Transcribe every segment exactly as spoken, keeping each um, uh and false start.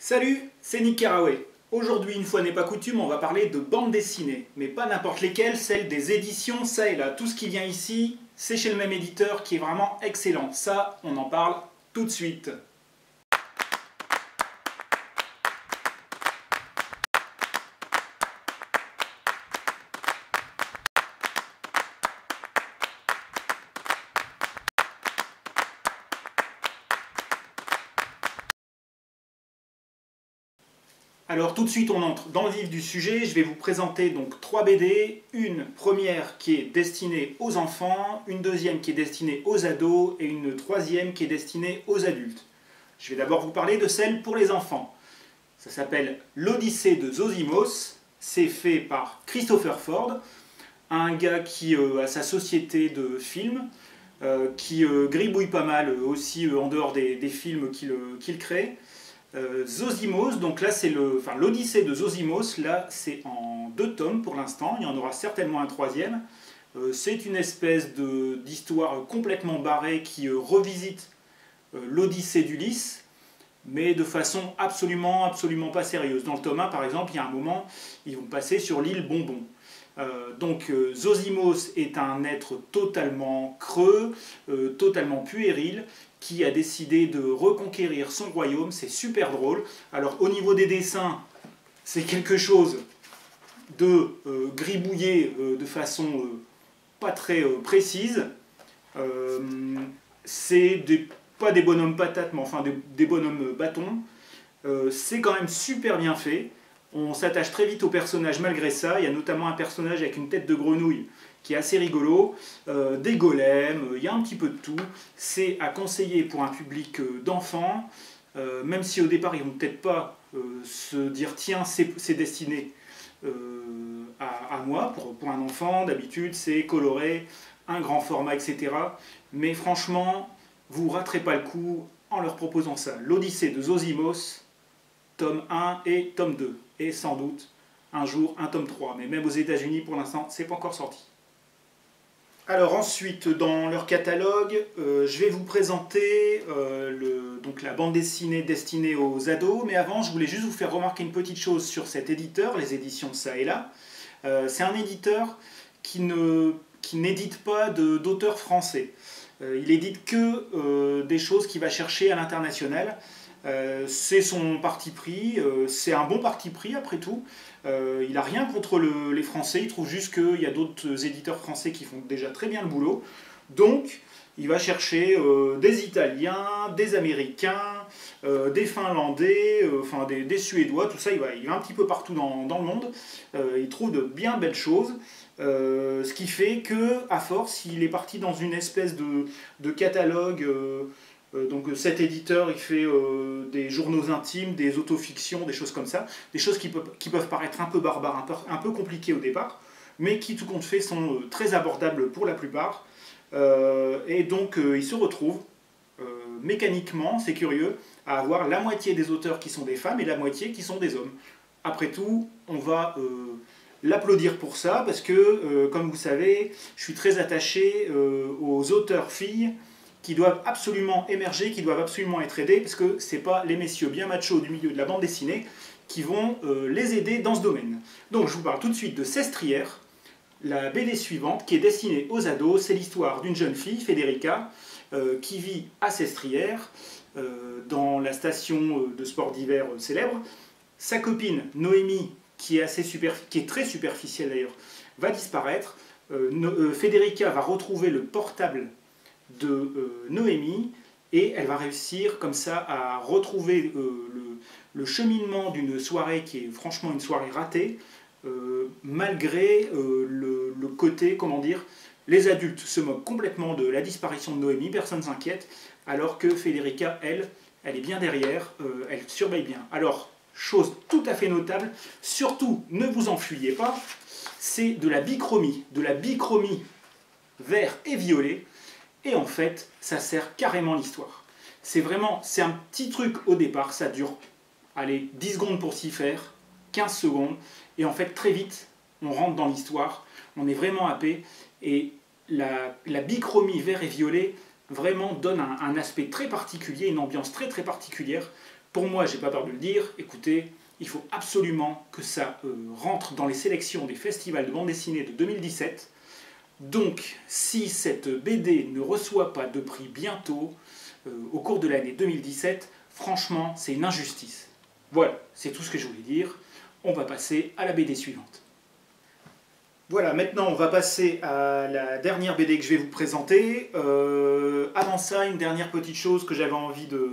Salut, c'est Nick Carraway. Aujourd'hui, une fois n'est pas coutume, on va parler de bande dessinée. Mais pas n'importe lesquelles, celles des éditions ça et là. Tout ce qui vient ici, c'est chez le même éditeur qui est vraiment excellent. Ça, on en parle tout de suite. Alors tout de suite on entre dans le vif du sujet, je vais vous présenter donc trois B D, une première qui est destinée aux enfants, une deuxième qui est destinée aux ados et une troisième qui est destinée aux adultes. Je vais d'abord vous parler de celle pour les enfants. Ça s'appelle L'Odyssée de Zosimos, c'est fait par Christopher Ford, un gars qui euh, a sa société de films, euh, qui euh, gribouille pas mal euh, aussi euh, en dehors des, des films qu'il euh, qu'il crée. Euh, Zosimos, donc là c'est le, enfin l'Odyssée de Zosimos, là c'est en deux tomes pour l'instant, il y en aura certainement un troisième. Euh, c'est une espèce de d'histoire complètement barrée qui euh, revisite euh, l'Odyssée d'Ulysse, mais de façon absolument, absolument pas sérieuse. Dans le tome un par exemple, il y a un moment, ils vont passer sur l'île Bonbon. Euh, donc euh, Zosimos est un être totalement creux, euh, totalement puéril, qui a décidé de reconquérir son royaume. C'est super drôle. Alors au niveau des dessins, c'est quelque chose de euh, gribouillé euh, de façon euh, pas très euh, précise. Euh, c'est des, pas des bonhommes patates, mais enfin des, des bonhommes bâtons. Euh, c'est quand même super bien fait. On s'attache très vite au personnage malgré ça. Il y a notamment un personnage avec une tête de grenouille qui est assez rigolo, euh, des golems, il y a un petit peu de tout. C'est à conseiller pour un public euh, d'enfants, euh, même si au départ ils vont peut-être pas euh, se dire tiens c'est destiné euh, à, à moi, pour, pour un enfant, d'habitude c'est coloré, un grand format, et cetera. Mais franchement, vous raterez pas le coup en leur proposant ça. L'Odyssée de Zosimos, tome un et tome deux. Et sans doute un jour un tome trois. Mais même aux États-Unis pour l'instant, c'est pas encore sorti. Alors ensuite, dans leur catalogue, euh, je vais vous présenter euh, le, donc la bande dessinée destinée aux ados. Mais avant, je voulais juste vous faire remarquer une petite chose sur cet éditeur, les éditions ça et là. Euh, c'est un éditeur qui ne, qui n'édite pas d'auteurs français. Euh, il édite que euh, des choses qu'il va chercher à l'international. Euh, c'est son parti pris, euh, c'est un bon parti pris après tout. Euh, il n'a rien contre le, les Français, il trouve juste qu'il y a d'autres éditeurs français qui font déjà très bien le boulot. Donc il va chercher euh, des Italiens, des Américains, euh, des Finlandais, euh, enfin des, des Suédois, tout ça, il va, il va un petit peu partout dans, dans le monde. Euh, il trouve de bien belles choses. Euh, ce qui fait que, à force, il est parti dans une espèce de, de catalogue. Euh, Euh, donc cet éditeur, il fait euh, des journaux intimes, des autofictions, des choses comme ça, des choses qui peuvent, qui peuvent paraître un peu barbares, un peu, un peu compliquées au départ, mais qui tout compte fait sont euh, très abordables pour la plupart. Euh, et donc euh, il se retrouve euh, mécaniquement, c'est curieux, à avoir la moitié des auteurs qui sont des femmes et la moitié qui sont des hommes. Après tout, on va euh, l'applaudir pour ça, parce que, euh, comme vous savez, je suis très attaché euh, aux auteurs filles, qui doivent absolument émerger, qui doivent absolument être aidés, parce que ce n'est pas les messieurs bien machos du milieu de la bande dessinée qui vont euh, les aider dans ce domaine. Donc je vous parle tout de suite de Sestrière, la B D suivante, qui est destinée aux ados. C'est l'histoire d'une jeune fille, Federica, euh, qui vit à Sestrière, euh, dans la station de sport d'hiver euh, célèbre. Sa copine, Noémie, qui est, assez super, qui est très superficielle d'ailleurs, va disparaître. Euh, no, euh, Federica va retrouver le portable de euh, Noémie, et elle va réussir comme ça à retrouver euh, le, le cheminement d'une soirée qui est franchement une soirée ratée, euh, malgré euh, le, le côté, comment dire, les adultes se moquent complètement de la disparition de Noémie, personne ne s'inquiète, alors que Federica, elle, elle est bien derrière, euh, elle surveille bien. Alors, chose tout à fait notable, surtout ne vous enfuyez pas, c'est de la bichromie, de la bichromie vert et violet. Et en fait, ça sert carrément l'histoire. C'est vraiment, c'est un petit truc au départ, ça dure, allez, dix secondes pour s'y faire, quinze secondes, et en fait, très vite, on rentre dans l'histoire, on est vraiment happé, et la, la bichromie vert et violet vraiment donne un, un aspect très particulier, une ambiance très très particulière. pour moi, j'ai pas peur de le dire, écoutez, il faut absolument que ça euh, rentre dans les sélections des festivals de bande dessinée de deux mille dix-sept. Donc, si cette B D ne reçoit pas de prix bientôt, euh, au cours de l'année deux mille dix-sept, franchement, c'est une injustice. Voilà, c'est tout ce que je voulais dire. On va passer à la B D suivante. Voilà, maintenant on va passer à la dernière B D que je vais vous présenter. Euh, avant ça, une dernière petite chose que j'avais envie de,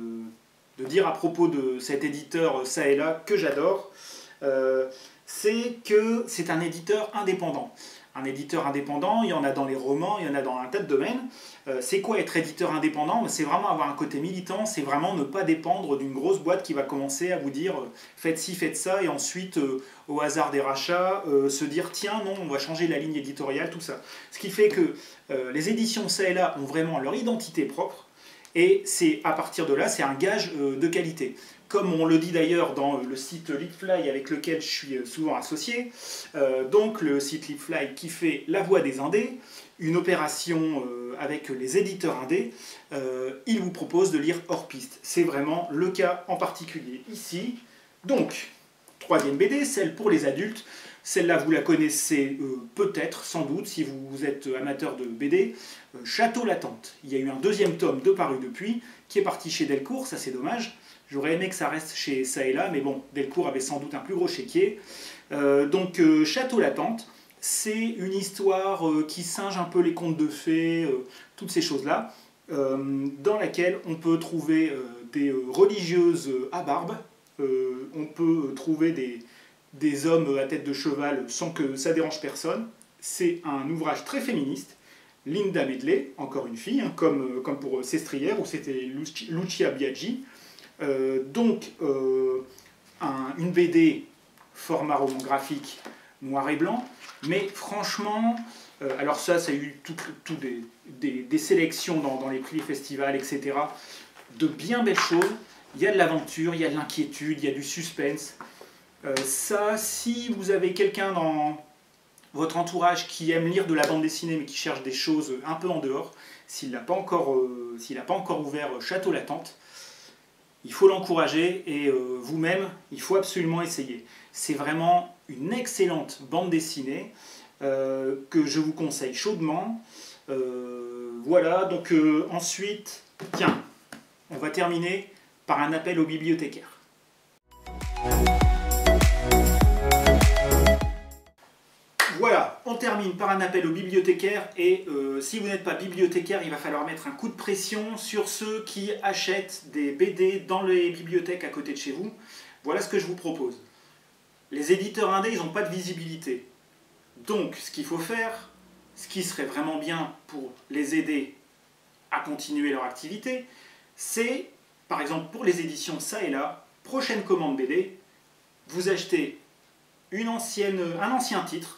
de, de dire à propos de cet éditeur Ça et Là, que j'adore, euh, c'est que c'est un éditeur indépendant. Un éditeur indépendant, il y en a dans les romans, il y en a dans un tas de domaines. Euh, c'est quoi être éditeur indépendant? C'est vraiment avoir un côté militant, c'est vraiment ne pas dépendre d'une grosse boîte qui va commencer à vous dire euh, faites ci, faites ça, et ensuite, euh, au hasard des rachats, euh, se dire tiens, non, on va changer la ligne éditoriale, tout ça. Ce qui fait que euh, les éditions Ça et Là ont vraiment leur identité propre, et c'est à partir de là, c'est un gage euh, de qualité. Comme on le dit d'ailleurs dans le site Leapfly avec lequel je suis souvent associé, euh, donc le site Leapfly qui fait la voix des indés, une opération euh, avec les éditeurs indés, euh, il vous propose de lire hors piste. C'est vraiment le cas en particulier ici. Donc, troisième B D, celle pour les adultes. Celle-là, vous la connaissez euh, peut-être, sans doute, si vous êtes amateur de B D. Euh, Château Latente. Il y a eu un deuxième tome de paru depuis, qui est parti chez Delcourt, ça c'est dommage. J'aurais aimé que ça reste chez Ça et Là, mais bon, Delcourt avait sans doute un plus gros chéquier. Euh, donc, euh, Château Latente, c'est une histoire euh, qui singe un peu les contes de fées, euh, toutes ces choses-là, euh, dans laquelle on peut trouver euh, des euh, religieuses à barbe, euh, on peut trouver des, des hommes à tête de cheval sans que ça dérange personne. C'est un ouvrage très féministe. Linda Medley, encore une fille, hein, comme, comme pour Sestrière, où c'était Lucia Biaggi. Euh, donc, euh, un, une B D format roman graphique noir et blanc, mais franchement, euh, alors ça, ça a eu tout, tout des, des, des sélections dans, dans les prix festivals, et cetera, de bien belles choses. Il y a de l'aventure, il y a de l'inquiétude, il y a du suspense. Euh, ça, si vous avez quelqu'un dans votre entourage qui aime lire de la bande dessinée, mais qui cherche des choses un peu en dehors, s'il n'a pas encore, euh, s'il n'a pas encore ouvert Château Latente, il faut l'encourager et euh, vous-même, il faut absolument essayer. C'est vraiment une excellente bande dessinée euh, que je vous conseille chaudement. Euh, voilà, donc euh, ensuite, tiens, on va terminer par un appel aux bibliothécaires. Voilà, on termine par un appel aux bibliothécaires et euh, si vous n'êtes pas bibliothécaire, il va falloir mettre un coup de pression sur ceux qui achètent des B D dans les bibliothèques à côté de chez vous. Voilà ce que je vous propose. Les éditeurs indés, ils n'ont pas de visibilité. Donc, ce qu'il faut faire, ce qui serait vraiment bien pour les aider à continuer leur activité, c'est, par exemple, pour les éditions Ça et Là, prochaine commande B D, vous achetez une ancienne, un ancien titre,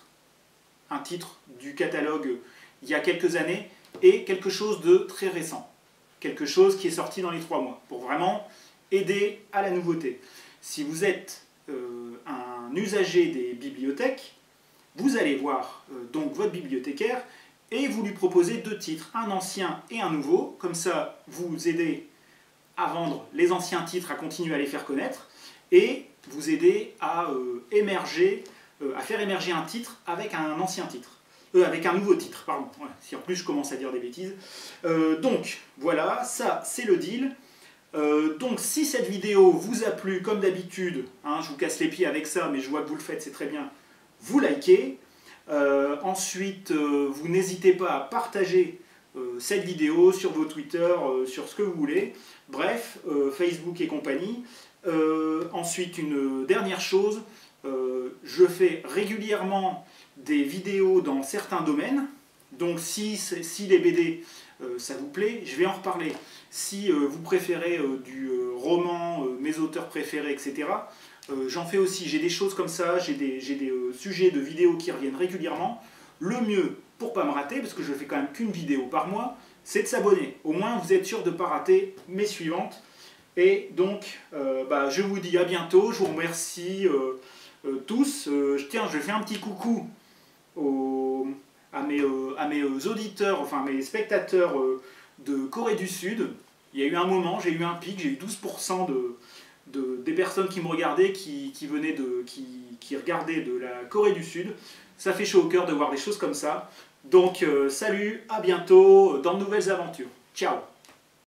un titre du catalogue il y a quelques années, et quelque chose de très récent. Quelque chose qui est sorti dans les trois mois, pour vraiment aider à la nouveauté. Si vous êtes euh, un usager des bibliothèques, vous allez voir euh, donc votre bibliothécaire, et vous lui proposez deux titres, un ancien et un nouveau, comme ça vous aidez à vendre les anciens titres, à continuer à les faire connaître, et vous aidez à euh, émerger Euh, à faire émerger un titre avec un ancien titre. Euh, avec un nouveau titre, pardon. Ouais, si en plus je commence à dire des bêtises. Euh, donc, voilà, ça c'est le deal. Euh, donc, si cette vidéo vous a plu, comme d'habitude, hein, je vous casse les pieds avec ça, mais je vois que vous le faites, c'est très bien, vous likez. Euh, ensuite, euh, vous n'hésitez pas à partager euh, cette vidéo sur vos Twitter, euh, sur ce que vous voulez. Bref, euh, Facebook et compagnie. Euh, ensuite, une dernière chose, Euh, je fais régulièrement des vidéos dans certains domaines, donc si, si les B D euh, ça vous plaît, je vais en reparler. Si euh, vous préférez euh, du euh, roman, euh, mes auteurs préférés, et cetera, euh, j'en fais aussi, j'ai des choses comme ça, j'ai des, j'ai des euh, sujets de vidéos qui reviennent régulièrement. Le mieux, pour ne pas me rater, parce que je fais quand même qu'une vidéo par mois, c'est de s'abonner. Au moins vous êtes sûr de ne pas rater mes suivantes. Et donc, euh, bah, je vous dis à bientôt, je vous remercie euh, Euh, tous. Euh, tiens, je fais un petit coucou aux, à mes, euh, à mes euh, auditeurs, enfin mes spectateurs euh, de Corée du Sud. Il y a eu un moment, j'ai eu un pic, j'ai eu douze pour cent de, de, des personnes qui me regardaient, qui, qui venaient de, qui, qui regardaient de la Corée du Sud. Ça fait chaud au cœur de voir des choses comme ça. Donc euh, salut, à bientôt dans de nouvelles aventures. Ciao!